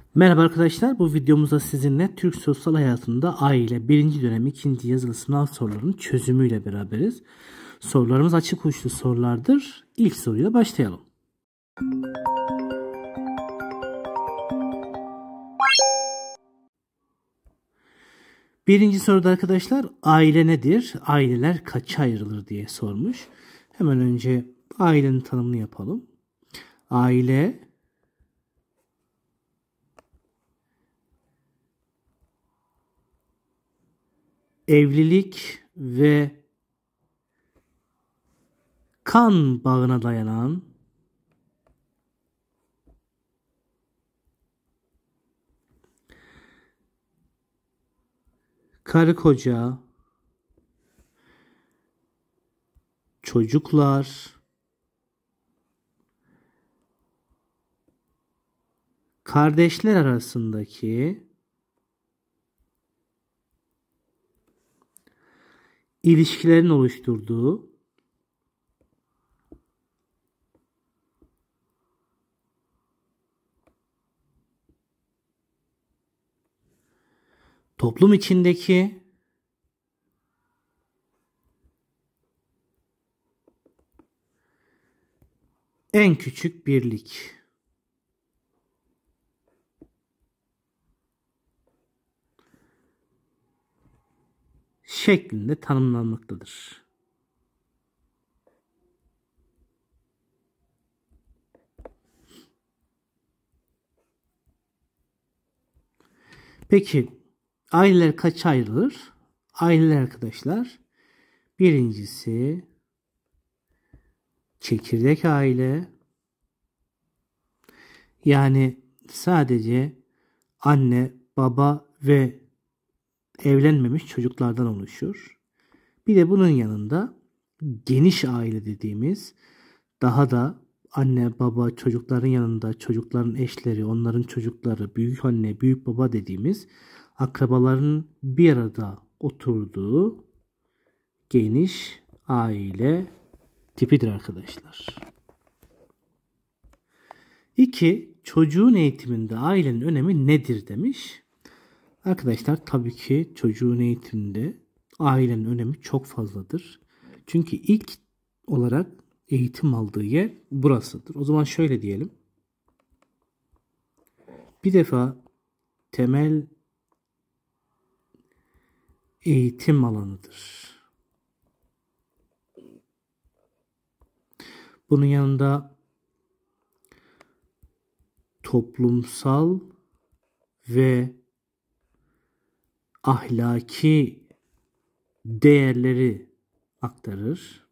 Merhaba arkadaşlar, bu videomuzda sizinle Türk sosyal hayatında aile 1. dönem 2. yazılı sınav sorularının çözümüyle beraberiz. Sorularımız açık uçlu sorulardır. İlk soruyla başlayalım. Birinci soruda arkadaşlar aile nedir? Aileler kaça ayrılır diye sormuş. Hemen önce ailenin tanımını yapalım. Aile evlilik ve kan bağına dayanan karı koca, çocuklar, kardeşler arasındaki ilişkilerin oluşturduğu toplum içindeki en küçük birlik. Şeklinde tanımlanmaktadır. Peki aileler kaça ayrılır? Aileler arkadaşlar, birincisi çekirdek aile, yani sadece anne, baba ve evlenmemiş çocuklardan oluşur. Bir de bunun yanında geniş aile dediğimiz, daha da anne, baba, çocukların yanında çocukların eşleri, onların çocukları, büyük anne, büyük baba dediğimiz akrabaların bir arada oturduğu geniş aile tipidir arkadaşlar. 2. Çocuğun eğitiminde ailenin önemi nedir demiş. Arkadaşlar tabii ki çocuğun eğitiminde ailenin önemi çok fazladır. Çünkü ilk olarak eğitim aldığı yer burasıdır. O zaman şöyle diyelim. Bir defa temel eğitim alanıdır. Bunun yanında toplumsal ve ahlaki değerleri aktarır.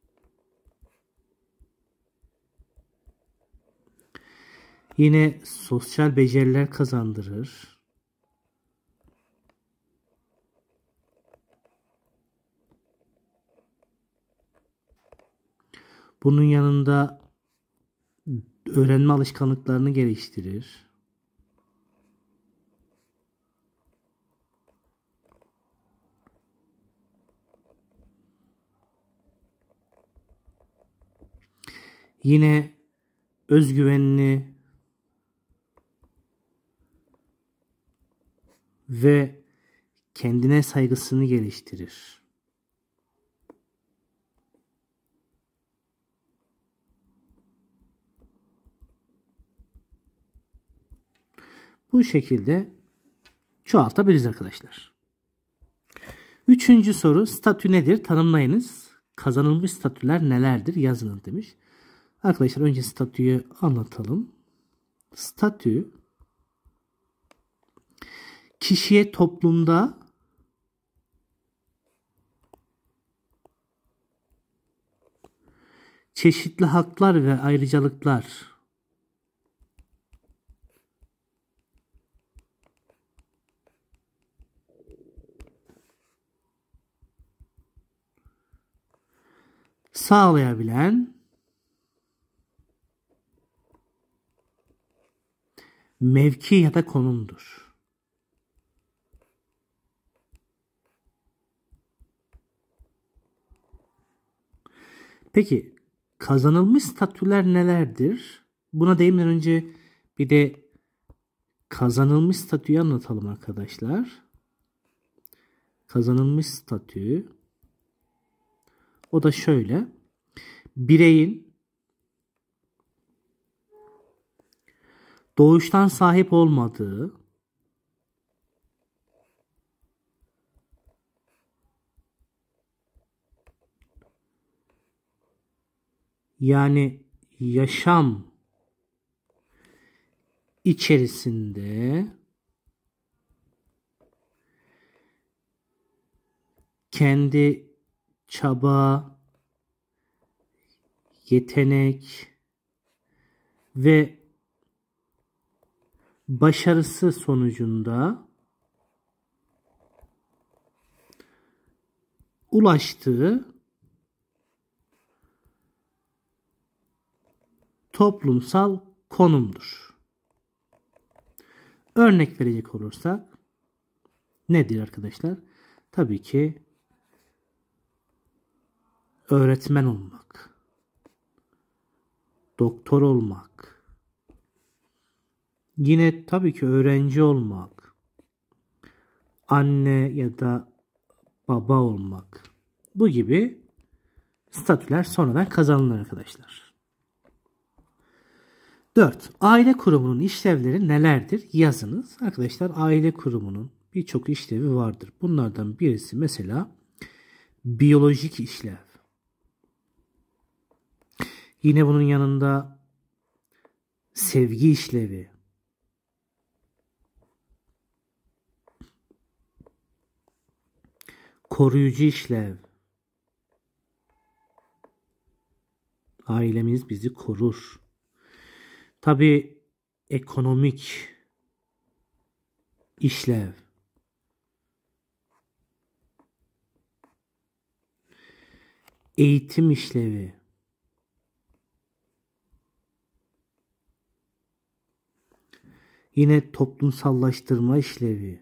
Yine sosyal beceriler kazandırır. Bunun yanında öğrenme alışkanlıklarını geliştirir. Yine özgüvenini ve kendine saygısını geliştirir. Bu şekilde çoğaltabiliriz arkadaşlar. 3. soru, statü nedir? Tanımlayınız. Kazanılmış statüler nelerdir? Yazınız demiş. Arkadaşlar önce statüyü anlatalım. Statü, kişiye toplumda çeşitli haklar ve ayrıcalıklar sağlayabilen mevki ya da konumdur. Peki kazanılmış statüler nelerdir? Buna değinmeden önce bir de Kazanılmış statüyü anlatalım arkadaşlar. Kazanılmış statü. O da şöyle. Bireyin doğuştan sahip olmadığı, yani yaşam içerisinde kendi çaba, yetenek ve başarısı sonucunda ulaştığı toplumsal konumdur. Örnek verecek olursak nedir arkadaşlar? Tabii ki öğretmen olmak, doktor olmak, yine tabii ki öğrenci olmak, anne ya da baba olmak. Bu gibi statüler sonradan kazanılır arkadaşlar. 4. Aile kurumunun işlevleri nelerdir? Yazınız. Arkadaşlar aile kurumunun birçok işlevi vardır. Bunlardan birisi mesela biyolojik işlev. Yine bunun yanında sevgi işlevi, koruyucu işlev. Ailemiz bizi korur. Tabii ekonomik işlev. Eğitim işlevi. Yine toplumsallaştırma işlevi.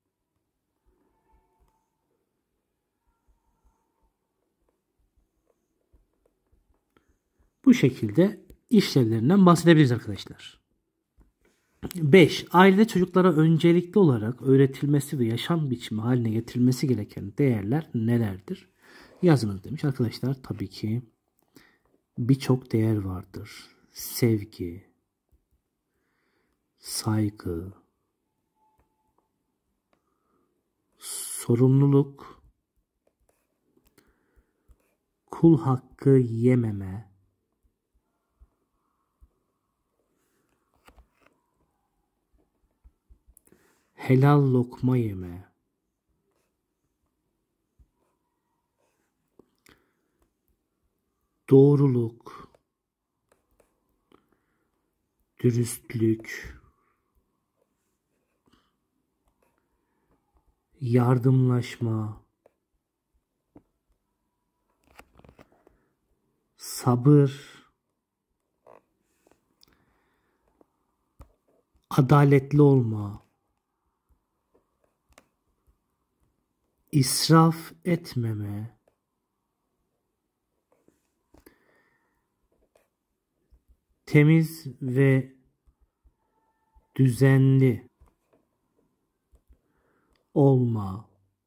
Bu şekilde işlevlerinden bahsedebiliriz arkadaşlar. 5. Ailede çocuklara öncelikli olarak öğretilmesi ve yaşam biçimi haline getirilmesi gereken değerler nelerdir? Yazınız demiş. Arkadaşlar tabii ki birçok değer vardır. Sevgi, saygı, sorumluluk, kul hakkı yememe, helal lokma yeme, doğruluk, dürüstlük, yardımlaşma, sabır, adaletli olma, israf etmeme, temiz ve düzenli olma,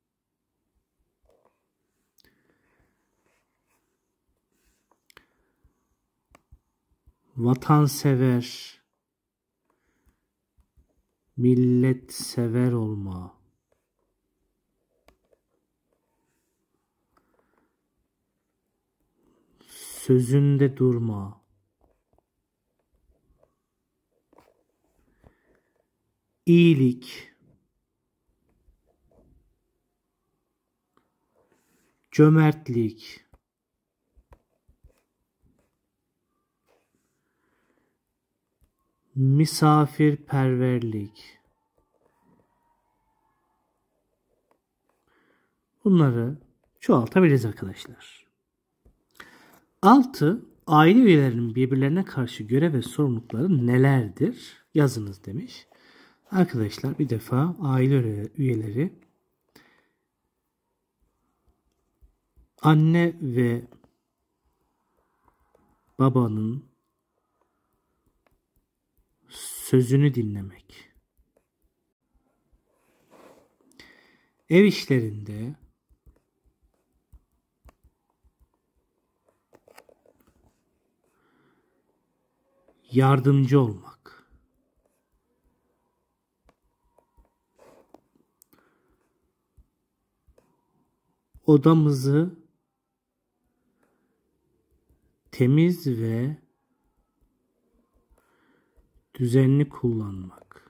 vatansever, milletsever olma, sözünde durma, iyilik, cömertlik, misafirperverlik. Bunları çoğaltabiliriz arkadaşlar. 6. Aile üyelerinin birbirlerine karşı görev ve sorumlulukları nelerdir? Yazınız demiş. Arkadaşlar bir defa aile üyeleri anne ve babanın sözünü dinlemek, ev işlerinde yardımcı olmak, odamızı temiz ve düzenli kullanmak,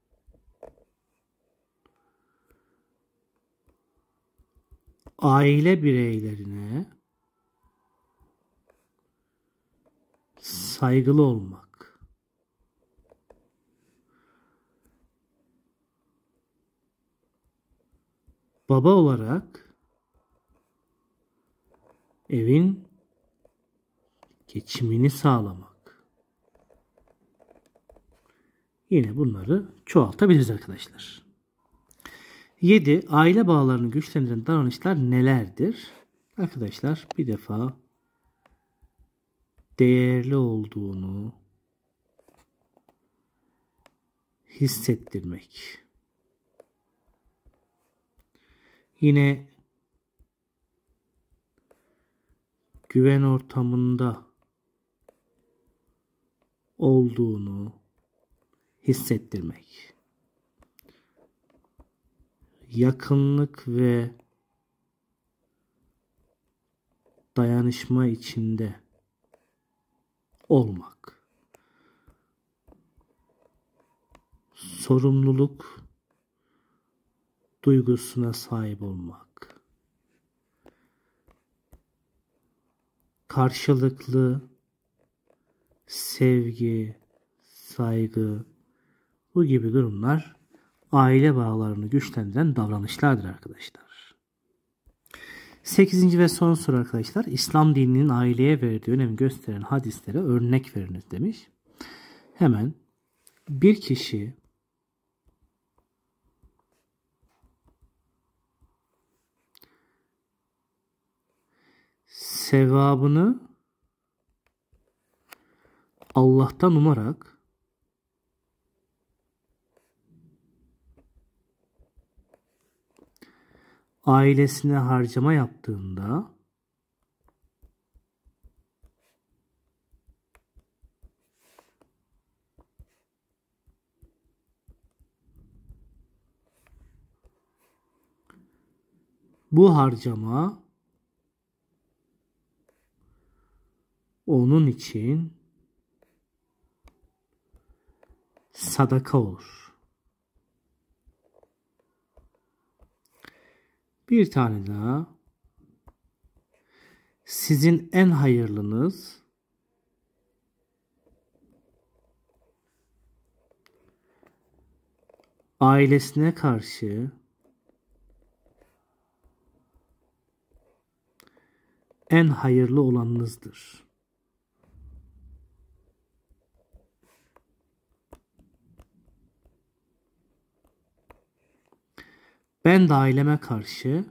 aile bireylerine saygılı olmak, baba olarak evin geçimini sağlamak. Yine bunları çoğaltabiliriz arkadaşlar. 7. Aile bağlarını güçlendiren davranışlar nelerdir? Arkadaşlar bir defa değerli olduğunu hissettirmek. Yine güven ortamında olduğunu hissettirmek. Yakınlık ve dayanışma içinde olmak. Sorumluluk duygusuna sahip olmak. Karşılıklı sevgi, saygı, bu gibi durumlar aile bağlarını güçlendiren davranışlardır arkadaşlar. 8. ve son soru arkadaşlar. İslam dininin aileye verdiği önemi gösteren hadislere örnek veriniz demiş. Hemen bir kişi sevabını Allah'tan umarak ailesine harcama yaptığında bu harcama onun için sadaka olur. Bir tane daha. Sizin en hayırlınız ailesine karşı en hayırlı olanınızdır. Ben de aileme karşı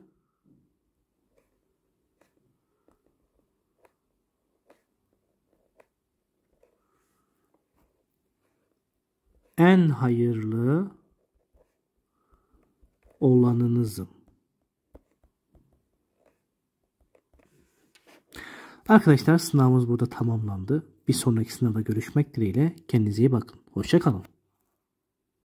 en hayırlı olanınızım. Arkadaşlar sınavımız burada tamamlandı. Bir sonraki sınavda görüşmek dileğiyle. Kendinize iyi bakın. Hoşça kalın.